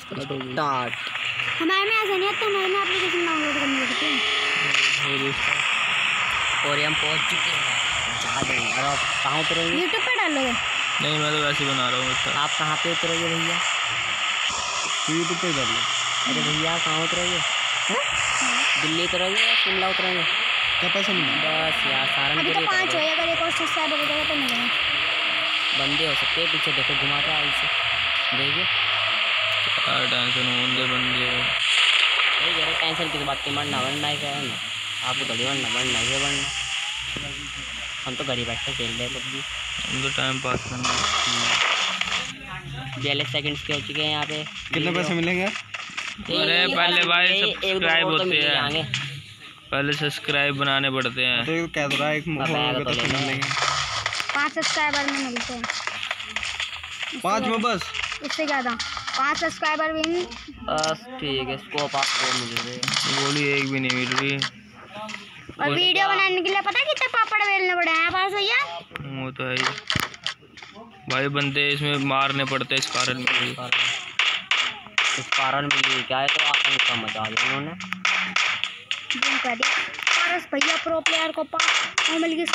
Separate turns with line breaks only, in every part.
Start.
हमारे में ऐसा नहीं आता, हमारे में एप्लीकेशन डाउनलोड करनी पड़ती है।
और हम पहुंच चुके हैं। और आप कहाँ उतरोगे?
यूट्यूब पे डालोगे?
नहीं, मैं तो वैसे ही बना रहा हूँ।
आप कहाँ पे उतरोगे भैया?
यूट्यूब पे डालो।
अरे भैया कहाँ उतरोगे? दिल्ली उतरोगे या शिमला उतरोगे?
क्या पैसा मिला?
बस यार
अभी तो 5 हो, अगर एक और सब्सक्राइबर हो जाएगा तो मिलेंगे।
बंदे हो सकते हैं पीछे, देखो घुमा के आई से देखिए।
टेंशन होंगे बंदे।
यार टेंशन की बात की, मरना है क्या है ना? आपको थोड़ी बढ़ना ये बढ़ना। हम तो घर ही बैठ के खेल रहे हैं पबजी।
हम तो टाइम पास करना।
42 सेकंड्स के हो चुके हैं यहाँ पे।
कितने पैसे मिलेंगे? अरे पहले भाई सब्सक्राइब होते हैं, पहले सब्सक्राइब बनाने पड़ते हैं। तो कह रहा है
5 सब्सक्राइबर में मिलते हैं।
5 में बस,
इससे ज़्यादा 5 सब्सक्राइबर भी
बस ठीक है। स्कोप आपको मिल रही है,
गोली एक भी नहीं मिल रही।
और वीडियो बनाने के लिए पता है कितने पापड़ बेलने पड़े हैं पास भैया?
वो तो है ही भाई, बंदे इसमें मारने पड़ते हैं। इस कारण में
क्या है तो आपका इसका मजा आ गया उन्होंने
पारस भैया प्रो प्लेयर को मिल गई।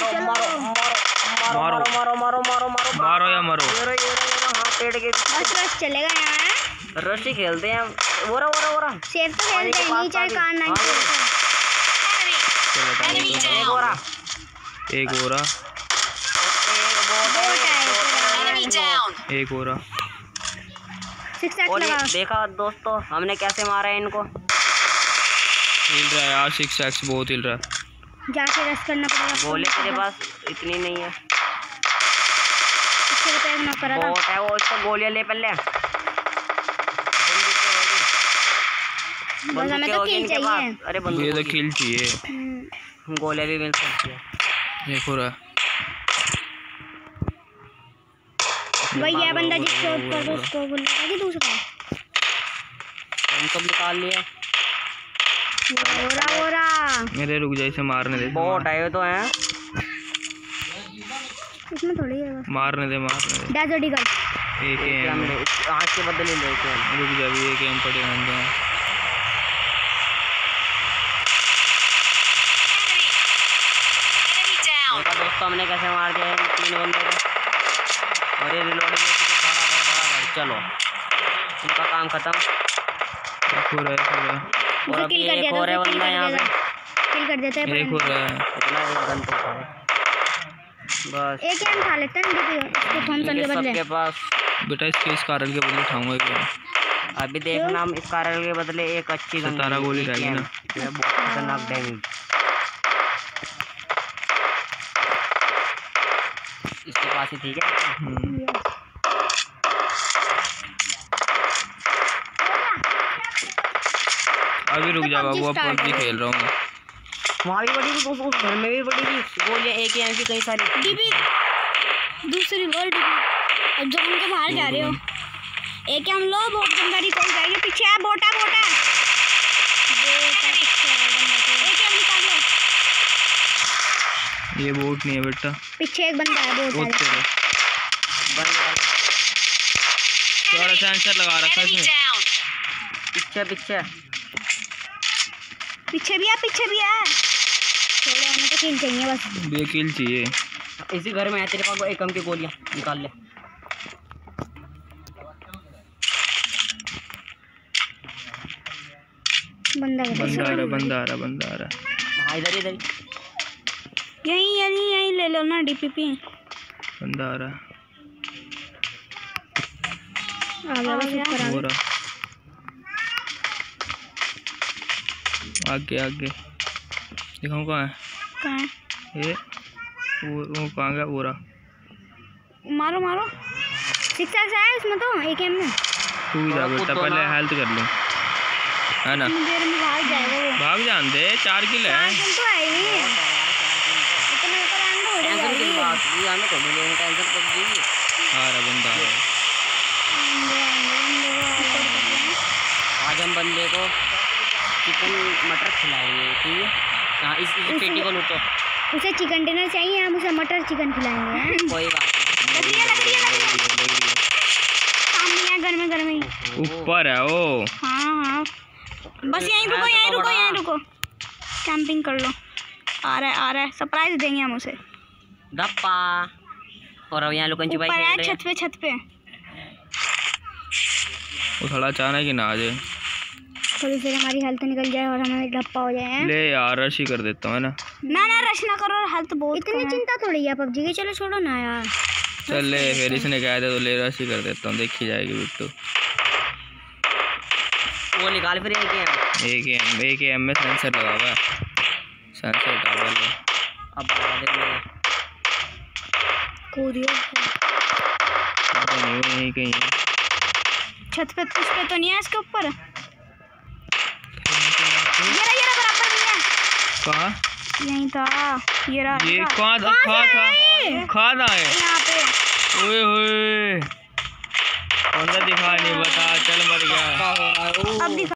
मारो या मरो।
हाँ पेड़ के
बस चलेगा यहाँ।
रस्सी खेलते हैं ओरा
सेफ तो खेलते हैं, नहीं चाहे कान नहीं
एक और
देखा दोस्तों हमने कैसे मारा है इनको।
हिल रहा है यार, 6x बहुत हिल रहा है।
जाके रेस्ट करना पड़ेगा।
गोली तेरे पास इतनी नहीं है।
बहुत
है वो, इसको गोलियां ले पहले।
हमें तो किल चाहिए।
अरे
ये तो किल चाहिए।
गोलियां भी मिल सकती है।
देखो रहा
भैया बंदा जिसके ऊपर उसको बोलता है कि दूसरा
हमको निकाल लिया।
ओरा
मेरे रुक जाए, इसे मारने दे।
बहुत आए तो हैं
इसमें थोड़ी है।
मारने दे
डेजर्ट ईगल
एक एम
आज के बदले लेके
रुक जा, भी एक एम पड़े हैं।
दोस्तों हमने कैसे मार दिया 3 बंदे को। और ये रिलोड भी चलो उनका काम खत्म।
और
अभी एक और है बंदा यहाँ पे,
किल कर देते हैं।
एक और है
इतना एक गन तो है बस।
एक एम खा लेते हैं इसको थॉमसन के बदले।
सबके पास
बेटा इसके इस कारण के बदले उठाऊंगा क्या?
अभी देखना हम इस कारण के बदले एक अच्छी गन
17 गोली रहेगी ना।
बहुत खतरनाक डैमेज इसके पास ही। ठीक है
अभी रुक जा बाबू, अब पबजी खेल रहा हूँ।
वहाँ भी बड़ी थी, उस घर में भी बड़ी थी गोलियाँ एक ही की कई सारी
डीबी दूसरी वर्ल्ड और जो उनके बाहर जा रहे हो एक हम लोग बहुत गंदारी कोई जाएगी। पीछे है बोटा एक हम निकाल लो।
ये बोट नहीं है बेटा,
पीछे एक बंदा है बोट है।
थोड़ा सेंसर लगा रखा है इसमें।
पीछे भी है।
थोड़ा हमें तो किल चाहिए बस।
ये किल चाहिए।
इसी घर में है तेरे पास एक कम की गोलियां निकाल ले।
बंदा
आ रहा।
हाँ इधर
यहीं ले लो ना डीपीपी।
बंदा आ रहा। आगे दिखाऊं कहाँ है? ये वो कहाँ गया? वो रहा।
मारो 6x है इसमें तो एक एम में।
तू जा बेटा, पहले हेल्थ कर ले, है ना?
देर में भाग जाएगा वो।
भाग जान दे, 4 किल है।
4 किल तो है ही। इतना ऊपर एंड हो जाएगी।
आ रहा बंदा।
आज हम बंदे को चिकन मटर खिलाएंगे। ठीक है हाँ, इस पेटी को लूटो।
उसे चिकन डिनर चाहिए, हम उसे मटर चिकन खिलाएंगे।
कोई बात नहीं।
सामने घर में अंदर में ही।
ऊपर है वो।
हाँ बस यहीं रुको, यहीं रुको, यहीं रुको, कैंपिंग कर लो। आ रहा है सरप्राइज देंगे हम उसे।
गप्पा। और अब यहाँ लुकन छुपाई
ऊपर है,
खेल रहे
छत पे।
वो थोड़ा अचानक ही ना आ जाए,
थोड़ी देर हमारी हेल्थ निकल जाए और हमें धप्पा हो जाए।
ले यार रश ही कर देता हूँ, है ना।
ना रश ना करो, हेल्थ बहुत इतनी चिंता थोड़ी है पबजी की। चलो छोड़ो ना यार।
चल ले, फिर इसने कहा था तो ले रश ही कर देता हूँ, देखी जाएगी बिट्टू।
वो निकाल फिर
एक एम में सेंसर लगा हुआ है, सेंसर डाल ले।
अब
यहीं कहीं है।
छत पे उस पे तो नहीं है, इसके ऊपर ये बराबर नहीं है।
कहाँ?
यहीं था ये रहा।
ये कहाँ था? कहाँ है?
यहाँ पे।
ओए होए, कौन सा दिखा नहीं बता, चल मर गया।
अब दिखा।